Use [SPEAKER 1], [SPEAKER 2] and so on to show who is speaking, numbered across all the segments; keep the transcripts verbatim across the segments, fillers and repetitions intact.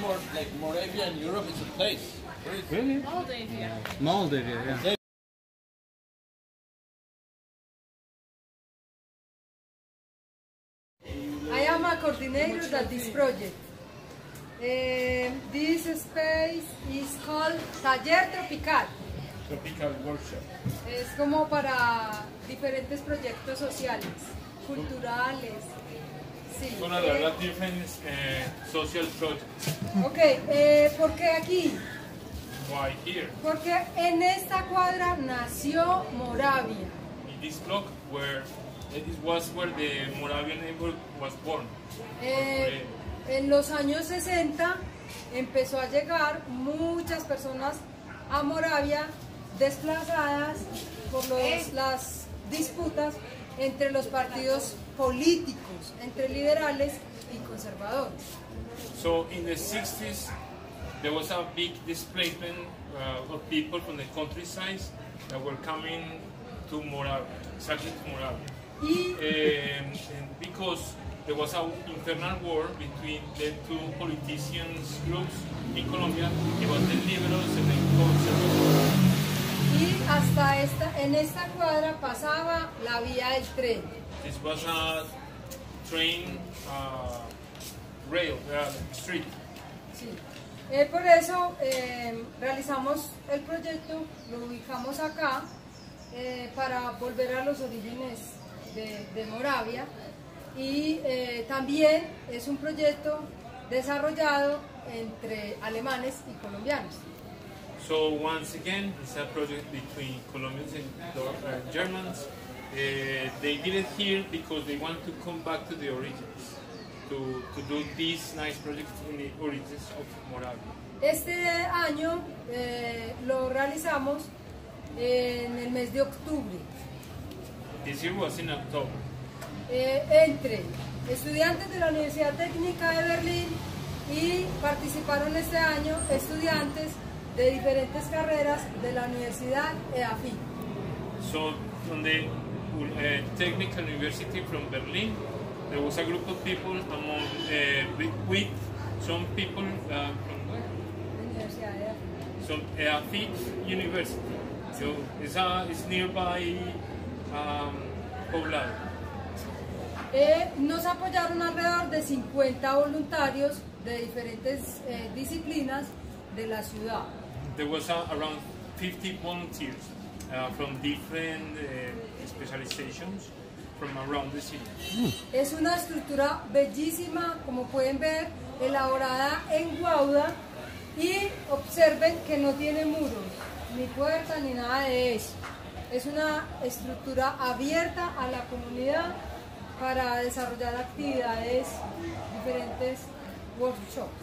[SPEAKER 1] more like Moravia in Europe is a place.
[SPEAKER 2] Really?
[SPEAKER 3] Moldavia.
[SPEAKER 2] Moldavia, yeah.
[SPEAKER 4] I am a coordinator of this project. Uh, this space is called Taller Tropical.
[SPEAKER 1] Tropical workshop.
[SPEAKER 4] Es como para diferentes proyectos sociales, culturales. Sí.
[SPEAKER 5] One of the different uh, social projects.
[SPEAKER 4] Ok, eh, ¿por qué aquí?
[SPEAKER 5] Why here?
[SPEAKER 4] Porque en esta cuadra nació Moravia.
[SPEAKER 5] In this block where it was where the Moravian neighborhood was born.
[SPEAKER 4] Eh, en los años sesenta empezó a llegar muchas personas a Moravia desplazadas por los, las disputas entre los partidos políticos, entre liberales y conservadores.
[SPEAKER 5] So in the sixties there was a big displacement uh, of people from the countryside that were coming to Moravia, exactly to Moravia.
[SPEAKER 4] Y
[SPEAKER 5] Um, and because there was an internal war between the two politicians groups in Colombia, it was the liberals and the conservatives.
[SPEAKER 4] Y hasta esta, en esta cuadra pasaba la vía del tren.
[SPEAKER 5] This was a train uh, rail, uh, street.
[SPEAKER 4] Sí. Eh, por eso eh, realizamos el proyecto, lo ubicamos acá eh, para volver a los orígenes de, de Moravia y eh, también es un proyecto desarrollado entre alemanes y colombianos.
[SPEAKER 5] So once again, it's a project between Colombians and uh, Germans. Uh, they did it here because they want to come back to the origins, to, to do this nice project in the origins of Moravia.
[SPEAKER 4] Este año eh, lo realizamos en el mes de octubre.
[SPEAKER 5] This year was in October.
[SPEAKER 4] Eh, entre estudiantes de la Universidad Técnica de Berlín y participaron este año estudiantes de diferentes carreras de la Universidad E A F I.
[SPEAKER 5] So from the uh, Technical University from Berlin, there was a group of people among uh, with, with some people uh, from where?
[SPEAKER 4] Universidad E A F I.
[SPEAKER 5] Some E A F I University. So it's, a, it's nearby um, Poblado.
[SPEAKER 4] Eh, nos apoyaron alrededor de cincuenta voluntarios de diferentes eh, disciplinas de la ciudad.
[SPEAKER 5] There was uh, around fifty volunteers uh, from different uh, specializations from around the city.
[SPEAKER 4] Es una estructura bellísima, como pueden ver, elaborada en Guauda y observen que no tiene muros, ni puertas, ni nada de eso. Es una estructura abierta a la comunidad para desarrollar actividades, diferentes workshops.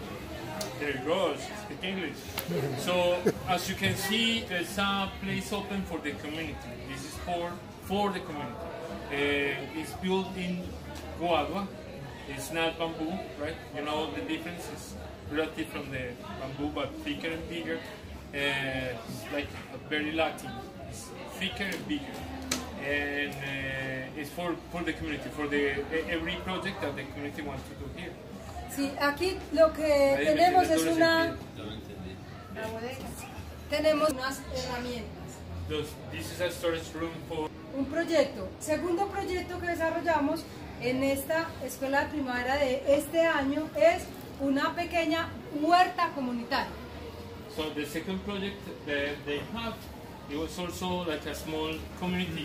[SPEAKER 5] There it goes, speak English. So, as you can see, there's a place open for the community. This is for, for the community. Uh, it's built in guadua. It's not bamboo, right? You know the difference is relative from the bamboo, but thicker and bigger. Uh, it's like a very Latin. It's thicker and bigger. And uh, it's for, for the community, for the every project that the community wants to do here.
[SPEAKER 4] Sí, aquí lo que
[SPEAKER 5] Ahí
[SPEAKER 4] tenemos
[SPEAKER 5] me
[SPEAKER 4] es
[SPEAKER 5] entiende
[SPEAKER 4] una,
[SPEAKER 5] todo el sentido.
[SPEAKER 4] tenemos unas herramientas,
[SPEAKER 5] Those- This is a storage room for
[SPEAKER 4] un proyecto. Segundo proyecto que desarrollamos en esta escuela de primavera de este año es una pequeña huerta comunitaria.
[SPEAKER 5] So the second project that they have, it was also like a small community.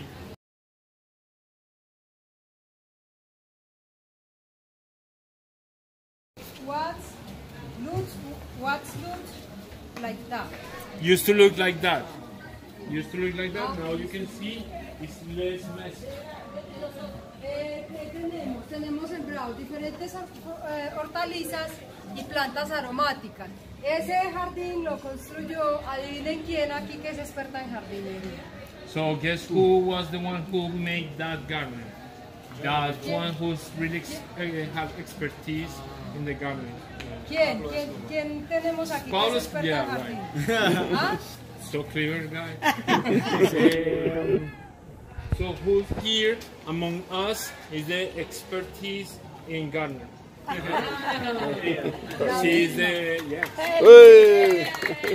[SPEAKER 4] What's looks, what's looks like that.
[SPEAKER 5] Used to look like that. Used to look like that. Now you can see it's less messy.
[SPEAKER 4] Eh, ¿qué tenemos? Tenemos sembrados diferentes hor- eh, hortalizas y plantas aromáticas. Ese jardín lo construyó, adivinen quién aquí que es experta en jardinería.
[SPEAKER 5] So guess who was the one who made that garden? That one who's really ex uh, have expertise in the gardening.
[SPEAKER 4] ¿Quién? ¿Quién, quién tenemos aquí que
[SPEAKER 5] Pablo
[SPEAKER 4] es experta
[SPEAKER 5] yeah,
[SPEAKER 4] en jardín?
[SPEAKER 5] right.
[SPEAKER 4] ¿Ah?
[SPEAKER 5] So clever guy. Um, so who's here among us is the expertise in gardening. She's the, yeah.
[SPEAKER 4] Elsie,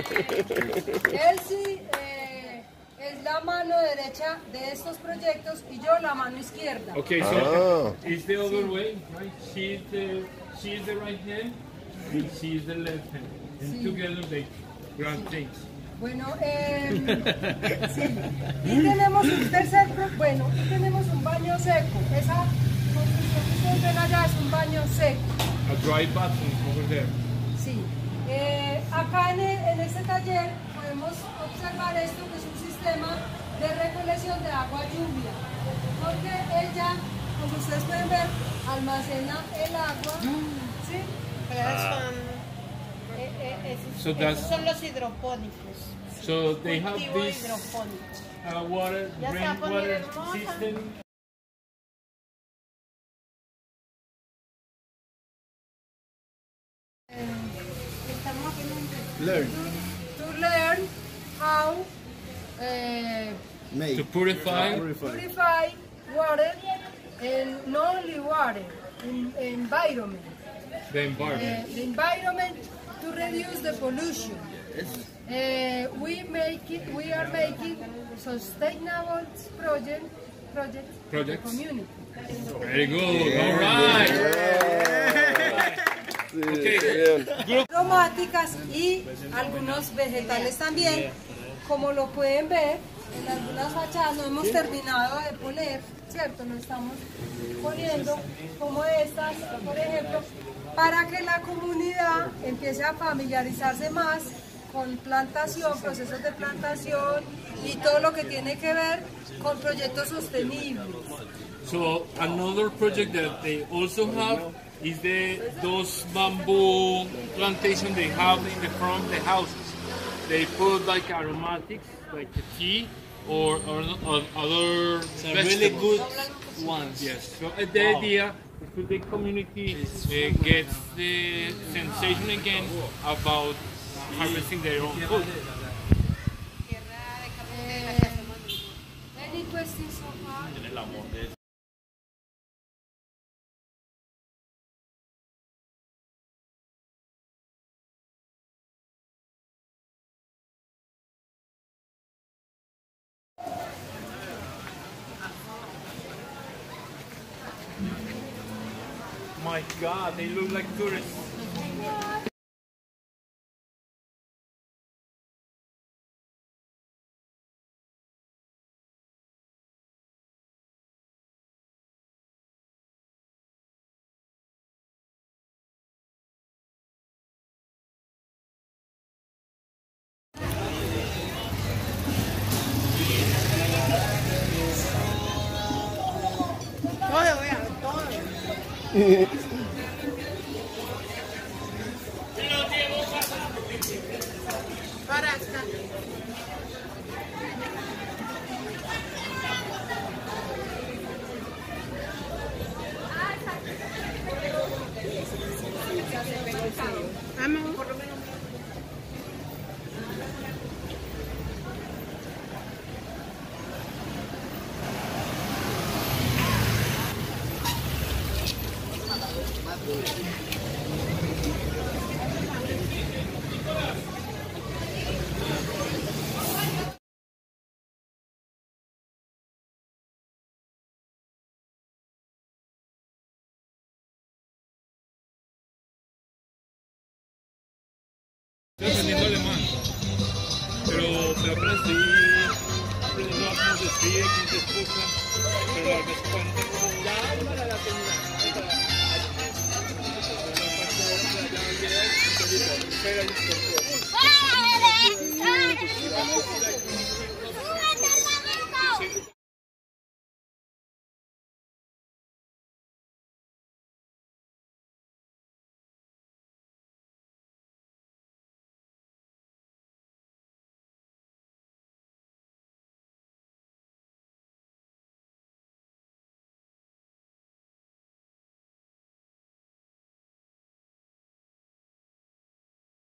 [SPEAKER 4] Elsie eh, es la mano derecha de estos proyectos y yo la mano izquierda.
[SPEAKER 5] Okay, so it's the other way, right? She's the, she's the right hand, and she's the left hand. And
[SPEAKER 4] Sí.
[SPEAKER 5] together they grab things.
[SPEAKER 4] Bueno, eh, sí. Y tenemos un tercer, pro- bueno, y tenemos un baño seco. Esa construcción que ustedes ven allá es un baño seco.
[SPEAKER 5] A dry bathroom over there.
[SPEAKER 4] Sí. Eh, acá en, el- en este taller podemos observar esto que es un sistema de recolección de agua lluvia. Porque ella, como ustedes pueden ver, almacena el agua. ¿Sí?
[SPEAKER 3] Pero son, eh, eh, esos,
[SPEAKER 5] So
[SPEAKER 3] esos
[SPEAKER 5] that's-
[SPEAKER 3] son los hidropónicos.
[SPEAKER 5] So they have
[SPEAKER 3] Cultivo
[SPEAKER 5] this
[SPEAKER 3] hidropónico.
[SPEAKER 5] uh, water,
[SPEAKER 3] Ya se va a poner
[SPEAKER 5] rainwater
[SPEAKER 3] hermosa.
[SPEAKER 5] system.
[SPEAKER 3] Estamos haciendo un
[SPEAKER 2] Learn.
[SPEAKER 4] To learn how eh,
[SPEAKER 2] Make.
[SPEAKER 5] To purify.
[SPEAKER 4] purify water and not only water, in, environment.
[SPEAKER 5] The environment.
[SPEAKER 4] Uh, the environment to reduce the pollution. Uh, we make it, we are making sustainable project project for the
[SPEAKER 5] Projects.
[SPEAKER 4] community.
[SPEAKER 5] Very good. All right. Okay.
[SPEAKER 4] Aromáticas y algunos vegetales también, como lo pueden ver en algunas fachadas. No hemos terminado de poner, cierto, no estamos poniendo como estas, por ejemplo, para que la comunidad empiece a familiarizarse más con plantación, procesos de plantación y todo lo que tiene que ver con proyectos sostenibles.
[SPEAKER 5] So another project that they also have is the those bamboo plantation they have in the front of the houses. They put like aromatics, like the tea or, or, or other
[SPEAKER 2] Some
[SPEAKER 5] vegetables.
[SPEAKER 2] really good ones.
[SPEAKER 5] Yes. So uh, the idea is to the community uh, gets the sensation again about harvesting their own food.
[SPEAKER 4] Any questions so far?
[SPEAKER 5] My God, they look like tourists.
[SPEAKER 3] Todo, vean, todo. Para acá. Vamos.
[SPEAKER 5] Estoy aprendiendo alemán, pero, pero apenas estoy aprendiendo a cómo se escribe, cómo se escucha, pero la vez cuenta como ya para la terminal.